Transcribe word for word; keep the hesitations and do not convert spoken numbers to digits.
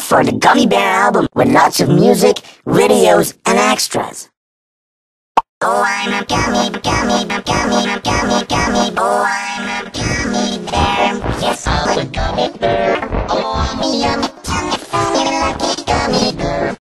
out for the Gummy Bear album with lots of music, videos, and extras. Oh, I'm a gummy, gummy, gummy, gummy, gummy. Oh, I'm a gummy bear. Yes, I'm a gummy bear.